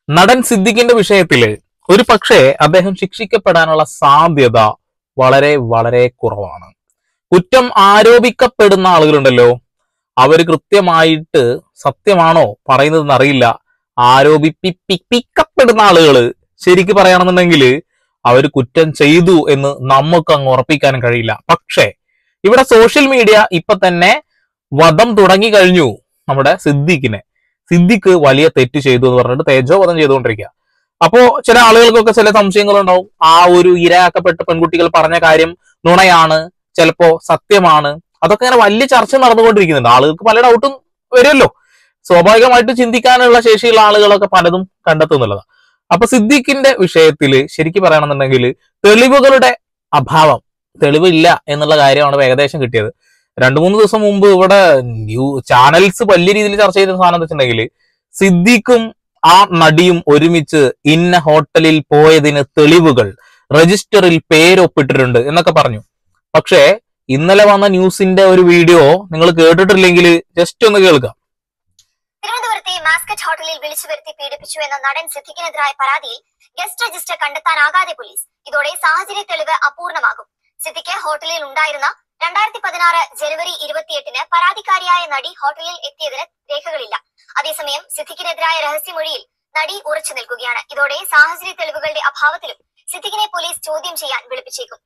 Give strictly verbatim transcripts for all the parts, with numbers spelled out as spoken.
നടൻ സിദ്ദിഖിന്റെ വിഷയത്തില് ഒരു പക്ഷേ അദ്ദേഹം ശിക്ഷിക്കപ്പെടാനുള്ള സാധ്യത വളരെ വളരെ കുറവാണ്. കുറ്റം ആരോപിക്കപ്പെടുന്ന ആളുകളുണ്ടല്ലോ, അവര് കൃത്യമായിട്ട് സത്യമാണോ പറയുന്നതെന്ന് അറിയില്ല. ആരോപിപ്പിക്കപ്പെടുന്ന ആളുകള് ശരിക്ക് പറയുകയാണെന്നുണ്ടെങ്കിൽ അവര് കുറ്റം ചെയ്തു എന്ന് നമുക്ക് അങ്ങ് ഉറപ്പിക്കാൻ കഴിയില്ല. പക്ഷേ ഇവിടെ സോഷ്യൽ മീഡിയ ഇപ്പൊ തന്നെ വധം തുടങ്ങി കഴിഞ്ഞു. നമ്മുടെ സിദ്ദിഖിനെ സിദ്ദിഖ് വലിയ തെറ്റ് ചെയ്തു എന്ന് പറഞ്ഞിട്ട് തേജോവധം ചെയ്തുകൊണ്ടിരിക്കുക. അപ്പോ ചില ആളുകൾക്കൊക്കെ ചില സംശയങ്ങളുണ്ടാവും. ആ ഒരു ഇരയാക്കപ്പെട്ട പെൺകുട്ടികൾ പറഞ്ഞ കാര്യം നുണയാണ്, ചിലപ്പോ സത്യമാണ്, അതൊക്കെ ഇങ്ങനെ വലിയ ചർച്ച നടന്നുകൊണ്ടിരിക്കുന്നുണ്ട്. ആളുകൾക്ക് പല ഡൗട്ടും വരുമല്ലോ. സ്വാഭാവികമായിട്ട് ചിന്തിക്കാനുള്ള ശേഷിയുള്ള ആളുകളൊക്കെ പലതും കണ്ടെത്തുന്നുള്ളതാണ്. അപ്പൊ സിദ്ദിഖിന്റെ വിഷയത്തില് ശരിക്കും പറയണമെന്നുണ്ടെങ്കിൽ തെളിവുകളുടെ അഭാവം, തെളിവില്ല എന്നുള്ള കാര്യമാണ് ഏകദേശം കിട്ടിയത്. രണ്ടു മൂന്ന് ദിവസം മുമ്പ് ഇവിടെ ന്യൂ ചാനൽസ് വലിയ രീതിയിൽ ചർച്ച ചെയ്ത സാധനം എന്താ വെച്ചിട്ടുണ്ടെങ്കിൽ സിദ്ദിഖും ആ നടിയും ഒരുമിച്ച് ഇന്ന ഹോട്ടലിൽ പോയതിന് തെളിവുകൾ, രജിസ്റ്ററിൽ പേരൊപ്പിട്ടിട്ടുണ്ട് എന്നൊക്കെ പറഞ്ഞു. പക്ഷേ ഇന്നലെ വന്ന ന്യൂസിന്റെ ഒരു വീഡിയോ നിങ്ങൾ കേട്ടിട്ടില്ലെങ്കിൽ ജസ്റ്റ് ഒന്ന് കേൾക്കാം. തിരുവനന്തപുരത്തെ മാസ്കറ്റ് ഹോട്ടലിൽ വിളിച്ചു വരുത്തി പീഡിപ്പിച്ചു എന്ന നടൻ സിദ്ദിഖിനെതിരായ പരാതിയിൽ ഗസ്റ്റ് രജിസ്റ്റർ കണ്ടെത്താനാകാതെ പോലീസ്. ഇതോടെ സാഹചര്യ തെളിവ് അപൂർണമാകും. സിദ്ദിഖ് ഹോട്ടലിൽ ഉണ്ടായിരുന്ന രണ്ടായിരത്തി പതിനാറ് ജനുവരി ഇരുപത്തിയെട്ടിന് പരാതിക്കാരിയായ നടി ഹോട്ടലിൽ എത്തിയതിന് രേഖകളില്ല. അതേസമയം സിദ്ദിഖിനെതിരായ രഹസ്യമൊഴിയിൽ നടി ഉറച്ചു നിൽക്കുകയാണ്. ഇതോടെ സാഹചര്യ തെളിവുകളുടെ അഭാവത്തിലും സിദ്ദിഖിനെ പോലീസ് ചോദ്യം ചെയ്യാൻ വിളിപ്പിച്ചേക്കും.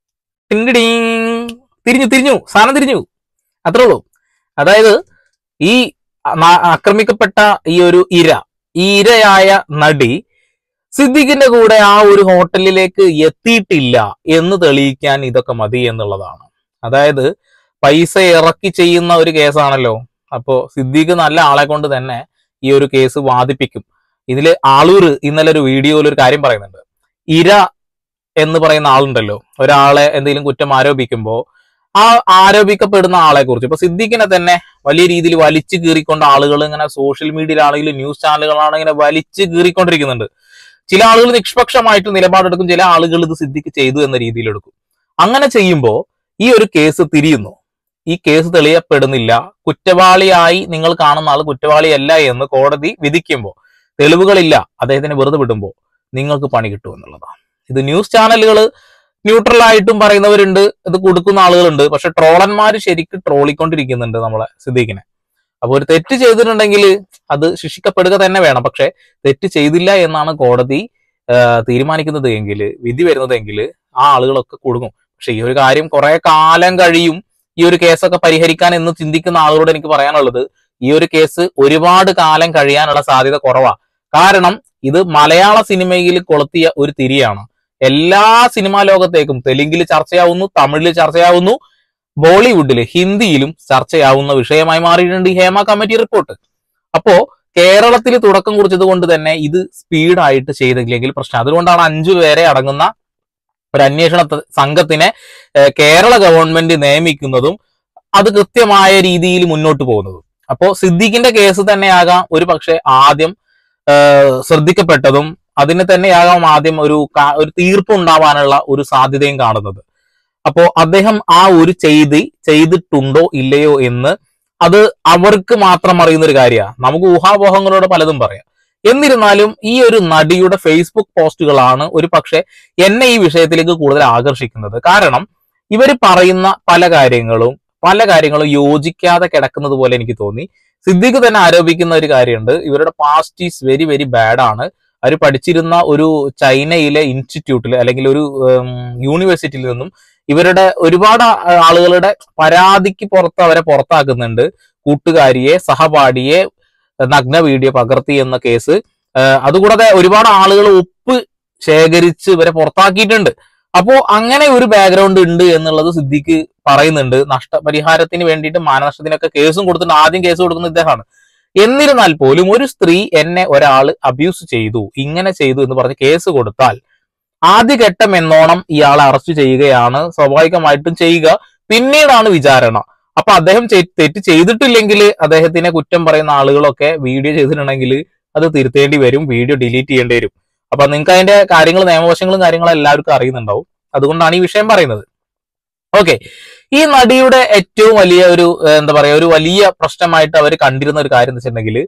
തിരിഞ്ഞു തിരിഞ്ഞു സാധനം തിരിഞ്ഞു, അത്രേ ഉള്ളൂ. അതായത് ഈ ആക്രമിക്കപ്പെട്ട ഈ ഒരു ഇര ഈ ഇരയായ നടി സിദ്ദിഖിന്റെ കൂടെ ആ ഒരു ഹോട്ടലിലേക്ക് എത്തിയിട്ടില്ല എന്ന് തെളിയിക്കാൻ ഇതൊക്കെ മതി എന്നുള്ളതാണ്. അതായത് പൈസ ഇറക്കി ചെയ്യുന്ന ഒരു കേസാണല്ലോ. അപ്പോ സിദ്ദിഖ് നല്ല ആളെ കൊണ്ട് തന്നെ ഈ ഒരു കേസ് വാദിപ്പിക്കും. ഇതില് ആളൂർ ഇന്നലെ ഒരു വീഡിയോയിൽ ഒരു കാര്യം പറയുന്നുണ്ട്. ഇര എന്ന് പറയുന്ന ആളുണ്ടല്ലോ, ഒരാളെ എന്തെങ്കിലും കുറ്റം ആരോപിക്കുമ്പോൾ ആ ആരോപിക്കപ്പെടുന്ന ആളെ കുറിച്ച് ഇപ്പൊ സിദ്ദിഖിനെ തന്നെ വലിയ രീതിയിൽ വലിച്ചു കീറിക്കൊണ്ട് ആളുകൾ ഇങ്ങനെ സോഷ്യൽ മീഡിയയിലാണെങ്കിലും ന്യൂസ് ചാനലുകളാണെങ്കിലും ഇങ്ങനെ വലിച്ചു കീറിക്കൊണ്ടിരിക്കുന്നുണ്ട്. ചില ആളുകൾ നിഷ്പക്ഷമായിട്ട് നിലപാടെടുക്കും, ചില ആളുകൾ ഇത് സിദ്ദിഖ് ചെയ്തു എന്ന രീതിയിൽ എടുക്കും. അങ്ങനെ ചെയ്യുമ്പോൾ ഈ ഒരു കേസ് തിരിയുന്നു. ഈ കേസ് തെളിയപ്പെടുന്നില്ല, കുറ്റവാളിയായി നിങ്ങൾ കാണുന്ന ആൾ കുറ്റവാളിയല്ല എന്ന് കോടതി വിധിക്കുമ്പോൾ, തെളിവുകളില്ല, അദ്ദേഹത്തിനെ വെറുതെ വിടുമ്പോൾ നിങ്ങൾക്ക് പണി കിട്ടും എന്നുള്ളതാണ്. ഇത് ന്യൂസ് ചാനലുകൾ ന്യൂട്രൽ ആയിട്ടും പറയുന്നവരുണ്ട്, ഇത് കൊടുക്കുന്ന ആളുകളുണ്ട്. പക്ഷെ ട്രോളന്മാർ ശരിക്കും ട്രോളിക്കൊണ്ടിരിക്കുന്നുണ്ട് നമ്മളെ സിദ്ദിഖിനെ. അപ്പൊ ഒരു തെറ്റ് ചെയ്തിട്ടുണ്ടെങ്കിൽ അത് ശിക്ഷിക്കപ്പെടുക തന്നെ വേണം. പക്ഷെ തെറ്റ് ചെയ്തില്ല എന്നാണ് കോടതി തീരുമാനിക്കുന്നത് എങ്കിൽ, വിധി വരുന്നതെങ്കിൽ ആ ആളുകളൊക്കെ കൊടുക്കും. പക്ഷെ ഈ ഒരു കാര്യം കുറെ കാലം കഴിയും ഈ ഒരു കേസൊക്കെ പരിഹരിക്കാൻ എന്ന് ചിന്തിക്കുന്ന ആളുകളോട് എനിക്ക് പറയാനുള്ളത്, ഈ ഒരു കേസ് ഒരുപാട് കാലം കഴിയാനുള്ള സാധ്യത കുറവാണ്. കാരണം ഇത് മലയാള സിനിമയിൽ കൊളുത്തിയ ഒരു തിരിയാണ്. എല്ലാ സിനിമാ ലോകത്തേക്കും തെലുങ്കിൽ ചർച്ചയാവുന്നു, തമിഴിൽ ചർച്ചയാവുന്നു, ബോളിവുഡില് ഹിന്ദിയിലും ചർച്ചയാവുന്ന വിഷയമായി മാറിയിട്ടുണ്ട് ഈ ഹേമ കമ്മിറ്റി റിപ്പോർട്ട്. അപ്പോ കേരളത്തിൽ തുടക്കം കുറിച്ചത് കൊണ്ട് തന്നെ ഇത് സ്പീഡായിട്ട് ചെയ്തില്ലെങ്കിൽ പ്രശ്നം. അതുകൊണ്ടാണ് അഞ്ചു പേരെ അടങ്ങുന്ന ഒരു അന്വേഷണ സംഘത്തിനെ കേരള ഗവൺമെന്റ് നിയമിക്കുന്നതും അത് കൃത്യമായ രീതിയിൽ മുന്നോട്ട് പോകുന്നതും. അപ്പോ സിദ്ദിഖിന്റെ കേസ് തന്നെയാകാം ഒരു പക്ഷെ ആദ്യം ശ്രദ്ധിക്കപ്പെട്ടതും അതിന് തന്നെയാകാം ആദ്യം ഒരു ഒരു തീർപ്പ് ഉണ്ടാവാനുള്ള ഒരു സാധ്യതയും കാണുന്നത്. അപ്പോ അദ്ദേഹം ആ ഒരു ചെയ്തി ചെയ്തിട്ടുണ്ടോ ഇല്ലയോ എന്ന് അത് അവർക്ക് മാത്രം അറിയുന്ന ഒരു കാര്യമാണ്. നമുക്ക് ഊഹാപോഹങ്ങളോട് പലതും പറയാം. എന്നിരുന്നാലും ഈ ഒരു നടിയുടെ ഫേസ്ബുക്ക് പോസ്റ്റുകളാണ് ഒരു പക്ഷെ എന്നെ ഈ വിഷയത്തിലേക്ക് കൂടുതൽ ആകർഷിക്കുന്നത്. കാരണം ഇവർ പറയുന്ന പല കാര്യങ്ങളും പല കാര്യങ്ങളും യോജിക്കാതെ കിടക്കുന്നത് പോലെ എനിക്ക് തോന്നി. സിദ്ദിഖ് തന്നെ ആരോപിക്കുന്ന ഒരു കാര്യമുണ്ട്, ഇവരുടെ past is very very bad ആണ്. അവർ പഠിച്ചിരുന്ന ഒരു ചൈനയിലെ ഇൻസ്റ്റിറ്റ്യൂട്ടിൽ അല്ലെങ്കിൽ ഒരു യൂണിവേഴ്സിറ്റിയിൽ നിന്നും ഇവരുടെ ഒരുപാട് ആളുകളുടെ പരാതിക്ക് പുറത്ത് അവരെ പുറത്താക്കുന്നുണ്ട്. കൂട്ടുകാരിയെ, സഹപാഠിയെ നഗ്ന വീഡിയോ പകർത്തി എന്ന കേസ്. അതുകൂടാതെ ഒരുപാട് ആളുകൾ ഒപ്പ് ശേഖരിച്ച് ഇവരെ പുറത്താക്കിയിട്ടുണ്ട്. അപ്പോ അങ്ങനെ ഒരു ബാക്ക്ഗ്രൗണ്ട് ഉണ്ട് എന്നുള്ളത് സിദ്ദിഖ് പറയുന്നുണ്ട്. നഷ്ടപരിഹാരത്തിന് വേണ്ടിയിട്ട് മാനനഷ്ടത്തിനൊക്കെ കേസും കൊടുത്തിട്ടുണ്ട്. ആദ്യം കേസ് കൊടുക്കുന്ന ഇദ്ദേഹമാണ്. എന്നിരുന്നാൽ പോലും ഒരു സ്ത്രീ എന്നെ ഒരാൾ അബ്യൂസ് ചെയ്തു, ഇങ്ങനെ ചെയ്തു എന്ന് പറഞ്ഞ് കേസ് കൊടുത്താൽ ആദ്യഘട്ടം എന്നോണം ഇയാളെ അറസ്റ്റ് ചെയ്യുകയാണ് സ്വാഭാവികമായിട്ടും ചെയ്യുക. പിന്നീടാണ് വിചാരണ. അപ്പൊ അദ്ദേഹം തെറ്റ് ചെയ്തിട്ടില്ലെങ്കിൽ അദ്ദേഹത്തിനെ കുറ്റം പറയുന്ന ആളുകളൊക്കെ വീഡിയോ ചെയ്തിട്ടുണ്ടെങ്കിൽ അത് തിരുത്തേണ്ടി വരും, വീഡിയോ ഡിലീറ്റ് ചെയ്യേണ്ടി വരും. അപ്പൊ നിങ്ങൾക്ക് അതിന്റെ കാര്യങ്ങൾ, നിയമവശങ്ങളും കാര്യങ്ങളും എല്ലാവർക്കും അറിയുന്നുണ്ടാവും. അതുകൊണ്ടാണ് ഈ വിഷയം പറയുന്നത്. ഓക്കെ, ഈ നടിയുടെ ഏറ്റവും വലിയ ഒരു എന്താ പറയാ ഒരു വലിയ പ്രശ്നമായിട്ട് അവർ കണ്ടിരുന്ന ഒരു കാര്യം എന്ന് വെച്ചിട്ടുണ്ടെങ്കിൽ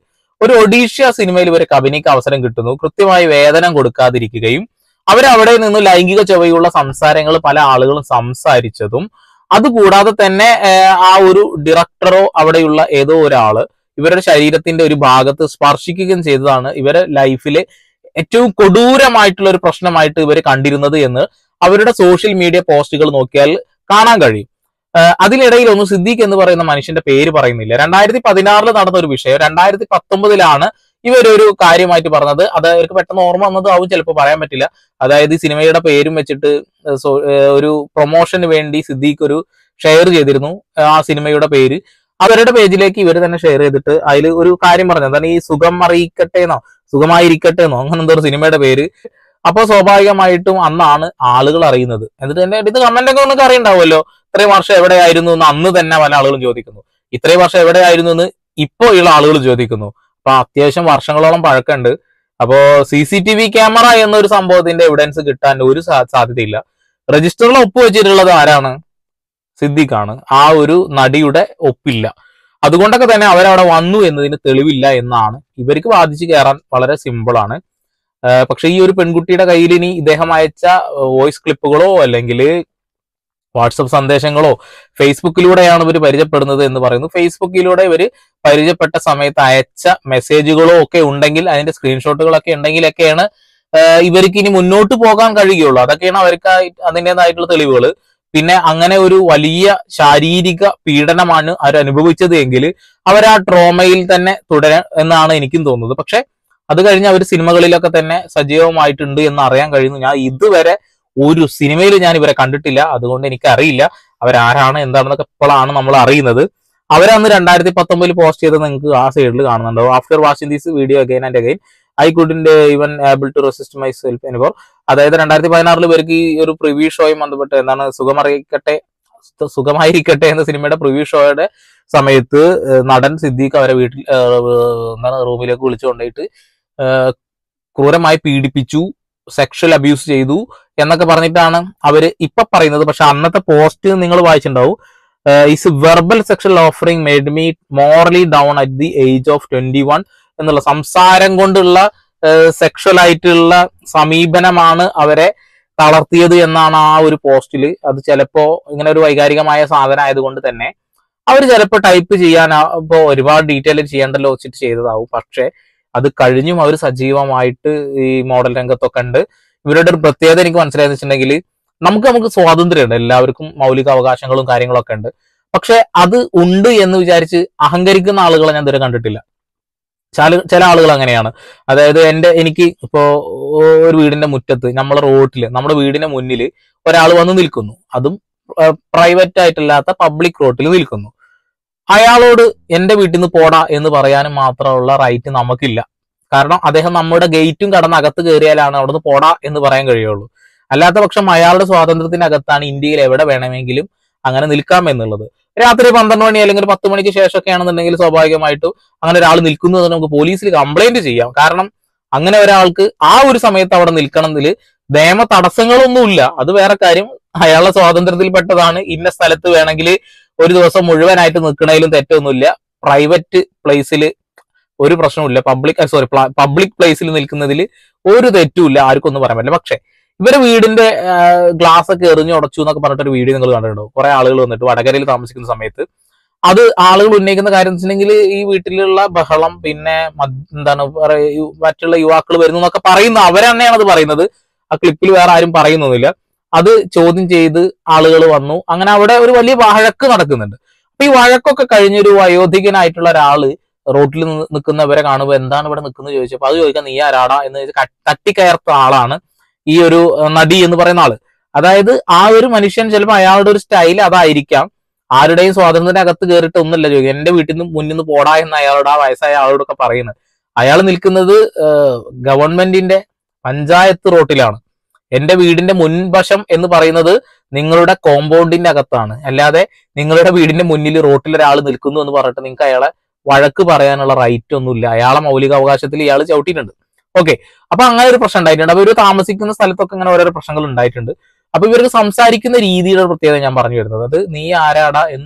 ഒരു ഒഡീഷ്യ സിനിമയിൽ ഇവർക്ക് അഭിനയിക്കാൻ അവസരം കിട്ടുന്നു. കൃത്യമായി വേതനം കൊടുക്കാതിരിക്കുകയും അവരവിടെ നിന്ന് ലൈംഗിക ചൊവ്വയുള്ള സംസാരങ്ങൾ പല ആളുകളും സംസാരിച്ചതും, അതുകൂടാതെ തന്നെ ആ ഒരു ഡയറക്ടറോ അവിടെയുള്ള ഏതോ ഒരാള് ഇവരുടെ ശരീരത്തിന്റെ ഒരു ഭാഗത്ത് സ്പർശിക്കുകയും ചെയ്തതാണ് ഇവരെ ലൈഫിലെ ഏറ്റവും കൊടൂരമായിട്ടുള്ള ഒരു പ്രശ്നമായിട്ട് ഇവർ കണ്ടിരുന്നത് എന്ന് അവരുടെ സോഷ്യൽ മീഡിയ പോസ്റ്റുകൾ നോക്കിയാൽ കാണാൻ കഴിയും. അതിനിടയിൽ ഒന്ന് സിദ്ദീഖ് എന്ന് പറയുന്ന മനുഷ്യന്റെ പേര് പറയുന്നില്ല. രണ്ടായിരത്തി പതിനാറിൽ നടന്ന ഒരു വിഷയം രണ്ടായിരത്തി പത്തൊമ്പതിലാണ് ഇവരൊരു കാര്യമായിട്ട് പറഞ്ഞത്. അത് അവർക്ക് പെട്ടെന്ന് ഓർമ്മ വന്നത് ആവും, ചിലപ്പോൾ പറയാൻ പറ്റില്ല. അതായത് ഈ സിനിമയുടെ പേരും വെച്ചിട്ട് ഒരു പ്രൊമോഷന് വേണ്ടി സിദ്ദീഖ് ഒരു ഷെയർ ചെയ്തിരുന്നു ആ സിനിമയുടെ പേര്. അവരുടെ പേജിലേക്ക് ഇവർ തന്നെ ഷെയർ ചെയ്തിട്ട് അതിൽ ഒരു കാര്യം പറഞ്ഞു, എന്താണ് ഈ സുഖം അറിയിക്കട്ടെ എന്നോ സുഖമായിരിക്കട്ടെ എന്നോ അങ്ങനെ എന്തോ ഒരു സിനിമയുടെ പേര്. അപ്പൊ സ്വാഭാവികമായിട്ടും അന്നാണ് ആളുകൾ അറിയുന്നത്. എന്നിട്ട് തന്നെ ഇത് കമന്റ് ഒക്കെ ഒന്നൊക്കെ അറിയണ്ടാവുമല്ലോ, ഇത്രയും വർഷം എവിടെയായിരുന്നു എന്ന് അന്ന് തന്നെ പല ആളുകളും ചോദിക്കുന്നു. ഇത്രയും വർഷം എവിടെയായിരുന്നു എന്ന് ഇപ്പോൾ ഉള്ള ആളുകൾ ചോദിക്കുന്നു. അപ്പൊ അത്യാവശ്യം വർഷങ്ങളോളം പഴക്കമുണ്ട്. അപ്പോ C C T V camera എന്നൊരു സംഭവത്തിന്റെ എവിഡൻസ് കിട്ടാൻ ഒരു സാധ്യതയില്ല. രജിസ്റ്ററിൽ ഒപ്പുവെച്ചിട്ടുള്ളത് ആരാണ്? സിദ്ദീഖാണ്. ആ ഒരു നടിയുടെ ഒപ്പില്ല. അതുകൊണ്ടൊക്കെ തന്നെ അവരവിടെ വന്നു എന്നതിന് തെളിവില്ല എന്നാണ് ഇവർക്ക് വാദിച്ചു കയറാൻ വളരെ സിമ്പിളാണ്. പക്ഷെ ഈ ഒരു പെൺകുട്ടിയുടെ കയ്യിൽ ഇനി ഇദ്ദേഹം അയച്ച വോയിസ് ക്ലിപ്പുകളോ അല്ലെങ്കിൽ വാട്സപ്പ് സന്ദേശങ്ങളോ ഫേസ്ബുക്കിലൂടെയാണ് ഇവർ പരിചയപ്പെടുന്നത് എന്ന് പറയുന്നു. ഫേസ്ബുക്കിലൂടെ ഇവർ പരിചയപ്പെട്ട സമയത്ത് അയച്ച മെസ്സേജുകളോ ഒക്കെ ഉണ്ടെങ്കിൽ, അതിന്റെ സ്ക്രീൻഷോട്ടുകളൊക്കെ ഉണ്ടെങ്കിലൊക്കെയാണ് ഇവർക്ക് ഇനി മുന്നോട്ട് പോകാൻ കഴിയുള്ളൂ. അതൊക്കെയാണ് അവർക്ക് അതിൻ്റെതായിട്ടുള്ള തെളിവുകൾ. പിന്നെ അങ്ങനെ ഒരു വലിയ ശാരീരിക പീഡനമാണ് അവർ അനുഭവിച്ചത് എങ്കിൽ അവർ ആ ട്രോമയിൽ തന്നെ തുടരാൻ എന്നാണ് എനിക്കും തോന്നുന്നത്. പക്ഷെ അത് കഴിഞ്ഞ് അവർ സിനിമകളിലൊക്കെ തന്നെ സജീവമായിട്ടുണ്ട് എന്ന് അറിയാൻ കഴിയുന്നു. ഞാൻ ഇതുവരെ ഒരു സിനിമയിൽ ഞാൻ ഇവരെ കണ്ടിട്ടില്ല, അതുകൊണ്ട് എനിക്കറിയില്ല അവരാരാണ് എന്താണെന്നൊക്കെ ഇപ്പോഴാണ് നമ്മൾ അറിയുന്നത്. അവരന്ന് രണ്ടായിരത്തി പത്തൊമ്പതിൽ പോസ്റ്റ് ചെയ്തത് നിങ്ങൾക്ക് ആ സൈഡിൽ കാണുന്നുണ്ടോ. After watching this video again and again I couldn't even able to resist myself anymore. അതായത് രണ്ടായിരത്തി പതിനാറിൽ ഇവർക്ക് ഈ ഒരു പ്രിവ്യൂ ഷോയും ബന്ധപ്പെട്ട് എന്താണ് സുഖമറിയിക്കട്ടെ സുഖമായിരിക്കട്ടെ എന്ന സിനിമയുടെ പ്രിവ്യൂ ഷോയുടെ സമയത്ത് നടൻ സിദ്ദീഖ് അവരെ വീട്ടിൽ എന്താണ് റൂമിലേക്ക് വിളിച്ചു കൊണ്ടുപോയിട്ട് ക്രൂരമായി പീഡിപ്പിച്ചു, സെക്ഷൽ അബ്യൂസ് ചെയ്തു എന്നൊക്കെ പറഞ്ഞിട്ടാണ് അവര് ഇപ്പൊ പറയുന്നത്. പക്ഷെ അന്നത്തെ പോസ്റ്റ് നിങ്ങൾ വായിച്ചിട്ടുണ്ടാവും. Is verbal sexual offering made me morally down at the age of twenty one എന്നുള്ള സംസാരം കൊണ്ടുള്ള സെക്ഷൽ ആയിട്ടുള്ള സമീപനമാണ് അവരെ തളർത്തിയത് എന്നാണ് ആ ഒരു പോസ്റ്റിൽ. അത് ചിലപ്പോ ഇങ്ങനെ ഒരു വൈകാരികമായ സാധനം ആയതുകൊണ്ട് തന്നെ അവർ ചിലപ്പോൾ ടൈപ്പ് ചെയ്യാൻ ഇപ്പോ ഒരുപാട് ഡീറ്റെയിൽ ചെയ്യേണ്ടല്ലോ വെച്ചിട്ട് ചെയ്തതാവും. പക്ഷെ അത് കഴിഞ്ഞും അവർ സജീവമായിട്ട് ഈ മോഡൽ രംഗത്തൊക്കെ ഉണ്ട്. ഇവരുടെ ഒരു പ്രത്യേകത എനിക്ക് മനസ്സിലായെന്ന് വെച്ചിട്ടുണ്ടെങ്കിൽ നമുക്ക് നമുക്ക് സ്വാതന്ത്ര്യമുണ്ട്, എല്ലാവർക്കും മൗലിക അവകാശങ്ങളും കാര്യങ്ങളൊക്കെ ഉണ്ട്. പക്ഷെ അത് ഉണ്ട് എന്ന് വിചാരിച്ച് അഹങ്കരിക്കുന്ന ആളുകളെ ഞാൻ ഇതുവരെ കണ്ടിട്ടില്ല. ചില ചില ആളുകൾ അങ്ങനെയാണ്. അതായത് എന്റെ എനിക്ക് ഇപ്പോ ഒരു വീടിന്റെ മുറ്റത്ത് നമ്മളെ റോഡില് നമ്മുടെ വീടിന്റെ മുന്നിൽ ഒരാൾ വന്ന് നിൽക്കുന്നു, അതും പ്രൈവറ്റ് ആയിട്ടല്ലാത്ത പബ്ലിക് റോഡിൽ നിൽക്കുന്നു. അയാളോട് എന്റെ വീട്ടിൽ നിന്ന് പോടാ എന്ന് പറയാനും മാത്രമുള്ള റൈറ്റ് നമുക്കില്ല. കാരണം അദ്ദേഹം നമ്മുടെ ഗേറ്റും കടന്ന് അകത്ത് കയറിയാലാണ് അവിടെ നിന്ന് പോടാ എന്ന് പറയാൻ കഴിയുള്ളൂ. അല്ലാത്ത പക്ഷം അയാളുടെ സ്വാതന്ത്ര്യത്തിനകത്താണ് ഇന്ത്യയിൽ എവിടെ വേണമെങ്കിലും അങ്ങനെ നിൽക്കാം എന്നുള്ളത്. രാത്രി പന്ത്രണ്ട് മണി അല്ലെങ്കിൽ പത്ത് മണിക്ക് ശേഷമൊക്കെ ആണെന്നുണ്ടെങ്കിൽ സ്വാഭാവികമായിട്ടും അങ്ങനെ ഒരാൾ നിൽക്കുന്നത് നമുക്ക് പോലീസിൽ കംപ്ലൈന്റ് ചെയ്യാം. കാരണം അങ്ങനെ ഒരാൾക്ക് ആ ഒരു സമയത്ത് അവിടെ നിൽക്കണമെങ്കിൽ നിയമ തടസ്സങ്ങളൊന്നുമില്ല. അത് വേറെ കാര്യം, അയാളുടെ സ്വാതന്ത്ര്യത്തിൽപ്പെട്ടതാണ്. ഇന്ന സ്ഥലത്ത് വേണമെങ്കിൽ ഒരു ദിവസം മുഴുവനായിട്ട് നിൽക്കണതിലും തെറ്റൊന്നുമില്ല. പ്രൈവറ്റ് പ്ലേസിൽ ഒരു പ്രശ്നമില്ല, പബ്ലിക് സോറി പബ്ലിക് പ്ലേസിൽ നിൽക്കുന്നതിൽ ഒരു തെറ്റുമില്ല, ആർക്കും ഒന്നും പറയാൻ പറ്റില്ല. പക്ഷെ ഇവരെ വീടിന്റെ ഗ്ലാസ് ഒക്കെ എറിഞ്ഞു ഉടച്ചു എന്നൊക്കെ പറഞ്ഞിട്ടൊരു വീഡിയോ നിങ്ങൾ കണ്ടിട്ടുണ്ടോ? കുറെ ആളുകൾ വന്നിട്ട് വടകരയിൽ താമസിക്കുന്ന സമയത്ത് അത് ആളുകൾ ഉന്നയിക്കുന്ന കാര്യം എന്ന് വെച്ചിട്ടുണ്ടെങ്കിൽ ഈ വീട്ടിലുള്ള ബഹളം, പിന്നെ എന്താണ് മറ്റുള്ള യുവാക്കൾ വരുന്നു എന്നൊക്കെ പറയുന്ന അവരെ തന്നെയാണ് അത് പറയുന്നത്. ആ ക്ലിപ്പിൽ വേറെ ആരും പറയുന്നൊന്നുമില്ല. അത് ചോദ്യം ചെയ്ത് ആളുകൾ വന്നു. അങ്ങനെ അവിടെ ഒരു വലിയ വഴക്ക് നടക്കുന്നുണ്ട്. അപ്പൊ ഈ വഴക്കൊക്കെ കഴിഞ്ഞൊരു വയോധികനായിട്ടുള്ള ഒരാള് റോട്ടിൽ നിൽക്കുന്നവരെ കാണുമ്പോൾ എന്താണ് ഇവിടെ നിൽക്കുന്നത് ചോദിച്ചപ്പോൾ അത് ചോദിക്കാൻ നീ ആരാടാ എന്ന് തട്ടിക്കയർത്ത ആളാണ് ഈ ഒരു നടി എന്ന് പറയുന്ന ആള്. അതായത് ആ ഒരു മനുഷ്യൻ ചിലപ്പോൾ അയാളുടെ ഒരു സ്റ്റൈൽ അതായിരിക്കാം. ആരുടെയും സ്വാതന്ത്ര്യത്തിനകത്ത് കയറിയിട്ട് ഒന്നുമില്ല ചോദിക്കുക, എന്റെ വീട്ടിൽ നിന്ന് മുന്നിൽ നിന്ന് പോടാ എന്ന് അയാളോട് ആ വയസ്സായ ആളോടൊക്കെ പറയുന്നത്. അയാൾ നിൽക്കുന്നത് ഗവൺമെന്റിന്റെ പഞ്ചായത്ത് റോട്ടിലാണ്. എന്റെ വീടിന്റെ മുൻവശം എന്ന് പറയുന്നത് നിങ്ങളുടെ കോമ്പൗണ്ടിന്റെ അകത്താണ്. അല്ലാതെ നിങ്ങളുടെ വീടിന്റെ മുന്നിൽ റോട്ടിൽ ഒരാൾ നിൽക്കുന്നു എന്ന് പറഞ്ഞിട്ട് നിങ്ങൾക്ക് അയാളെ വഴക്ക് പറയാനുള്ള റൈറ്റ് ഒന്നുമില്ല. അയാളെ മൗലിക അവകാശത്തിൽ ഇയാൾ ചവിട്ടിയിട്ടുണ്ട്. ഓക്കെ, അപ്പൊ അങ്ങനെ ഒരു പ്രശ്നം ഉണ്ടായിട്ടുണ്ട്. അപ്പൊ ഇവർ താമസിക്കുന്ന സ്ഥലത്തൊക്കെ അങ്ങനെ ഓരോരോ പ്രശ്നങ്ങൾ ഉണ്ടായിട്ടുണ്ട്. അപ്പൊ ഇവർക്ക് സംസാരിക്കുന്ന രീതിയുടെ പ്രത്യേകത ഞാൻ പറഞ്ഞു വരുന്നത്, അത് നീ ആരാടാ എന്ന്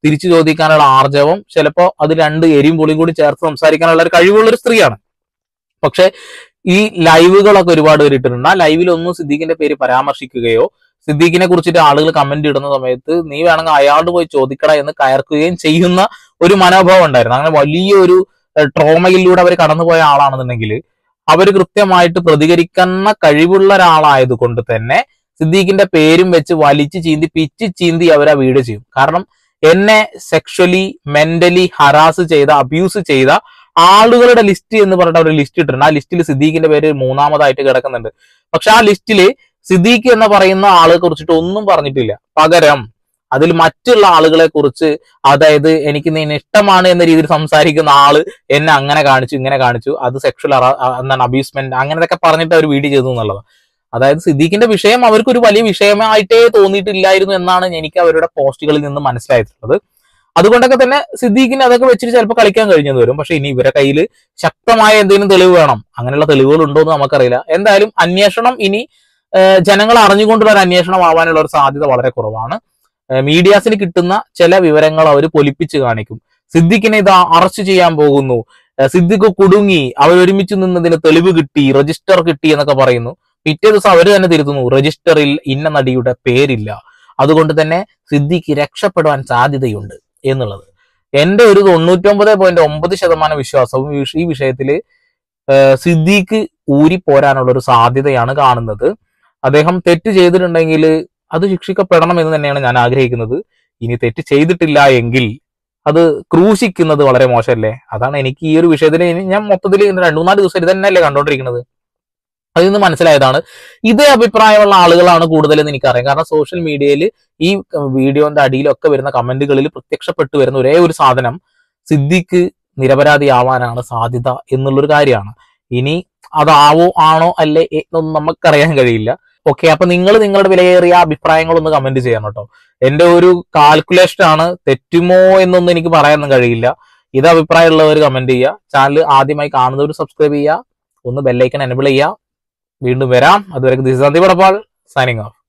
തിരിച്ചു ചോദിക്കാനുള്ള ആർജവം, ചിലപ്പോൾ അത് രണ്ട് എരിയും പൊളിയും കൂടി ചേർത്ത് സംസാരിക്കാനുള്ള ഒരു കഴിവുള്ള ഒരു സ്ത്രീയാണ്. പക്ഷെ ഈ ലൈവുകളൊക്കെ ഒരുപാട് പേരിട്ടിട്ടുണ്ട്. ആ ലൈവിലൊന്നും സിദ്ദീഖിന്റെ പേര് പരാമർശിക്കുകയോ സിദ്ദീഖിനെ കുറിച്ചിട്ട് ആളുകൾ കമന്റ് ഇടുന്ന സമയത്ത് നീ വേണമെങ്കിൽ അയാളോട് പോയി ചോദിക്കട എന്ന് കയർക്കുകയും ചെയ്യുന്ന ഒരു മനോഭാവം ഉണ്ടായിരുന്നു. അങ്ങനെ വലിയൊരു ട്രോമയിലൂടെ അവർ കടന്നുപോയ ആളാണെന്നുണ്ടെങ്കിൽ അവർ കൃത്യമായിട്ട് പ്രതികരിക്കുന്ന കഴിവുള്ള ഒരാളായത് കൊണ്ട് തന്നെ സിദ്ദീഖിന്റെ പേരും വെച്ച് വലിച്ചു ചീന്തി പിച്ച് ചീന്തി അവർ ആ വീഡിയോ ചെയ്യും. കാരണം എന്നെ സെക്ഷലി മെന്റലി ഹറാസ് ചെയ്ത അബ്യൂസ് ചെയ്ത ആളുകളുടെ ലിസ്റ്റ് എന്ന് പറഞ്ഞിട്ട് ഒരു ലിസ്റ്റ് ഇട്ടിട്ടുണ്ട്. ആ ലിസ്റ്റിൽ സിദ്ദീഖിന്റെ പേര് മൂന്നാമതായിട്ട് കിടക്കുന്നുണ്ട്. പക്ഷെ ആ ലിസ്റ്റില് സിദ്ദീഖ് എന്ന് പറയുന്ന ആളെ കുറിച്ചിട്ട് ഒന്നും പറഞ്ഞിട്ടില്ല. പകരം അതിൽ മറ്റുള്ള ആളുകളെ കുറിച്ച്, അതായത് എനിക്ക് നിന്നെ ഇഷ്ടമാണ് എന്ന രീതിയിൽ സംസാരിക്കുന്ന ആള് എന്നെ അങ്ങനെ കാണിച്ചു ഇങ്ങനെ കാണിച്ചു, അത് സെക്ഷൽ എന്താണ് അബ്യൂസ്മെന്റ് അങ്ങനെയൊക്കെ പറഞ്ഞിട്ട് അവർ വീഡിയോ ചെയ്തു എന്നുള്ളത്. അതായത് സിദ്ദീഖിന്റെ വിഷയം അവർക്ക് ഒരു വലിയ വിഷയമായിട്ടേ തോന്നിയിട്ടില്ലായിരുന്നു എന്നാണ് എനിക്ക് അവരുടെ പോസ്റ്റുകളിൽ നിന്ന് മനസ്സിലായിട്ടുള്ളത്. അതുകൊണ്ടൊക്കെ തന്നെ സിദ്ദീഖിന് അതൊക്കെ വെച്ചിട്ട് ചിലപ്പോൾ കളിക്കാൻ കഴിഞ്ഞെന്ന് വരും. പക്ഷെ ഇനി ഇവരുടെ കയ്യിൽ ശക്തമായ എന്തെങ്കിലും തെളിവ് വേണം. അങ്ങനെയുള്ള തെളിവുകൾ ഉണ്ടോ എന്ന് നമുക്കറിയില്ല. എന്തായാലും അന്വേഷണം ഇനി ജനങ്ങൾ അറിഞ്ഞുകൊണ്ടുള്ള ഒരു അന്വേഷണം ആവാനുള്ള ഒരു സാധ്യത വളരെ കുറവാണ്. മീഡിയാസിന് കിട്ടുന്ന ചില വിവരങ്ങൾ അവർ പൊലിപ്പിച്ച് കാണിക്കും. സിദ്ദീഖിനെ ഇത് അറസ്റ്റ് ചെയ്യാൻ പോകുന്നു, സിദ്ദീഖ് കുടുങ്ങി, അവർ ഒരുമിച്ച് നിന്നതിന് തെളിവ് കിട്ടി, രജിസ്റ്റർ കിട്ടി എന്നൊക്കെ പറയുന്നു. പിറ്റേ ദിവസം അവർ തന്നെ തിരുത്തുന്നു, രജിസ്റ്ററിൽ ഇന്ന നടിയുടെ പേരില്ല, അതുകൊണ്ട് തന്നെ സിദ്ദീഖ് രക്ഷപ്പെടാൻ സാധ്യതയുണ്ട് എന്നുള്ളത്. എന്റെ ഒരു തൊണ്ണൂറ്റൊമ്പത് പോയിന്റ് ഒമ്പത് ശതമാനം വിശ്വാസവും ഈ വിഷയത്തില് സിദ്ദീഖ് ഊരി പോരാനുള്ള ഒരു സാധ്യതയാണ് കാണുന്നത്. അദ്ദേഹം തെറ്റ് ചെയ്തിട്ടുണ്ടെങ്കിൽ അത് ശിക്ഷിക്കപ്പെടണം എന്ന് തന്നെയാണ് ഞാൻ ആഗ്രഹിക്കുന്നത്. ഇനി തെറ്റ് ചെയ്തിട്ടില്ല എങ്കിൽ അത് ക്രൂശിക്കുന്നത് വളരെ മോശമല്ലേ? അതാണ് എനിക്ക് ഈ ഒരു വിഷയത്തിൽ ഞാൻ മൊത്തത്തിൽ രണ്ടു മൂന്നാല് ദിവസം ഇത് തന്നെയല്ലേ കണ്ടോണ്ടിരിക്കുന്നത്. അതിൽ നിന്ന് മനസ്സിലായതാണ് ഇതേ അഭിപ്രായമുള്ള ആളുകളാണ് കൂടുതലെന്ന് എനിക്കറിയാം. കാരണം സോഷ്യൽ മീഡിയയിൽ ഈ വീഡിയോന്റെ അടിയിലൊക്കെ വരുന്ന കമന്റുകളിൽ പ്രത്യക്ഷപ്പെട്ടു വരുന്ന ഒരേ ഒരു സാധനം സിദ്ദീഖ് നിരപരാധിയാവാനാണ് സാധ്യത എന്നുള്ളൊരു കാര്യമാണ്. ഇനി അതാവോ ആണോ അല്ലേ എന്നൊന്നും നമുക്കറിയാൻ കഴിയില്ല. ഓക്കെ, അപ്പൊ നിങ്ങൾ നിങ്ങളുടെ വിലയേറിയ അഭിപ്രായങ്ങളൊന്ന് കമന്റ് ചെയ്യണം കേട്ടോ. എന്റെ ഒരു കാൽക്കുലേഷൻ ആണ്, തെറ്റുമോ എന്നൊന്നും എനിക്ക് പറയാനൊന്നും കഴിയില്ല. ഇത് അഭിപ്രായമുള്ളവർ കമന്റ് ചെയ്യുക. ചാനൽ ആദ്യമായി കാണുന്നവർ സബ്സ്ക്രൈബ് ചെയ്യുക, ഒന്ന് ബെല്ലൈക്കൺ എനേബിൾ ചെയ്യുക. വീണ്ടും വരാം. അതുവരെ this is Sandeep Edappal signing of.